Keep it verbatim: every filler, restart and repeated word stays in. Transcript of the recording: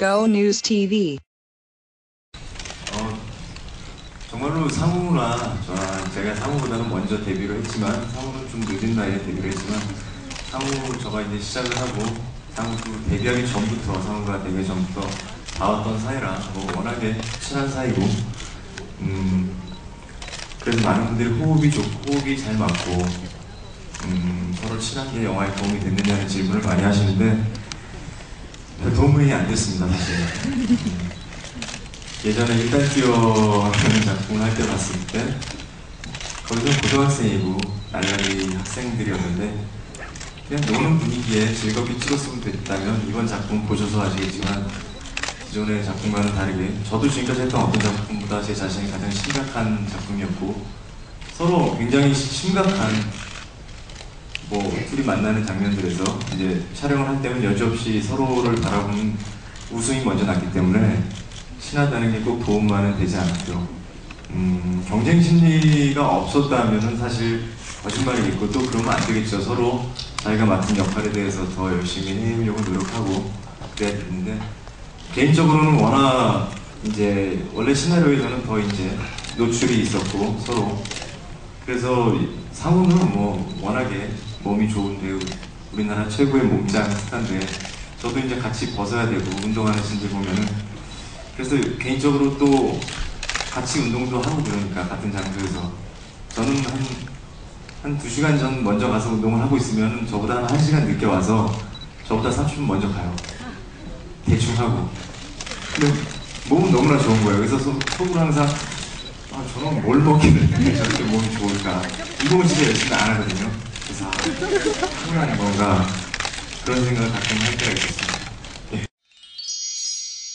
Go News 티비. 어, 정말로 상우나 저랑 제가 상우보다는 먼저 데뷔를 했지만 상우는 좀 늦은 나이에 데뷔를 했지만 상우 저가 이제 시작을 하고 상우도 데뷔하기 전부터 상우가 데뷔 전부터 봐왔던 사이라 뭐 워낙에 친한 사이고 음 그래서 많은 분들이 호흡이 좋고 호흡이 잘 맞고 음 서로 친한 게 영화에 도움이 됐느냐는 질문을 많이 하시는데 별 도움이 안 됐습니다 사실. 음, 예전에 일단 뛰어라는 작품을 할 때 봤을 때 거기서 고등학생이고 날라리 학생들이었는데 그냥 노는 분위기에 즐겁게 찍었으면 됐다면 이번 작품 보셔서 아시겠지만 기존의 작품과는 다르게 저도 지금까지 했던 어떤 작품보다 제 자신이 가장 심각한 작품이었고 서로 굉장히 심각한 뭐 둘이 만나는 장면들에서 이제 촬영을 할 때는 여지없이 서로를 바라보는 웃음이 먼저 났기 때문에 친하다는 게 꼭 도움만은 되지 않았죠. 음, 경쟁 심리가 없었다면은 사실 거짓말이겠고 또 그러면 안 되겠죠. 서로 자기가 맡은 역할에 대해서 더 열심히 해보려고 노력하고 그래야 되는데 개인적으로는 워낙 이제 원래 시나리오에서는 더 이제 노출이 있었고 서로 그래서 상우는 뭐 워낙에 몸이 좋은 배우 우리나라 최고의 몸짱 스타인데 저도 이제 같이 벗어야 되고 운동하는 신들 보면은 그래서 개인적으로 또 같이 운동도 하고 그러니까 같은 장소에서 저는 한, 한 두 시간 전 먼저 가서 운동을 하고 있으면 저보다 한 1시간 늦게 와서 저보다 삼십 분 먼저 가요. 대충 하고 근데 몸은 너무나 좋은 거예요. 그래서 속, 속으로 항상 아 저는 뭘 먹기는 저렇게 몸이 좋을까 운동은 진짜 열심히 안 하거든요. 그래서 아, 타고나는 건가 그런 생각을 가끔 할 때가 있었어요.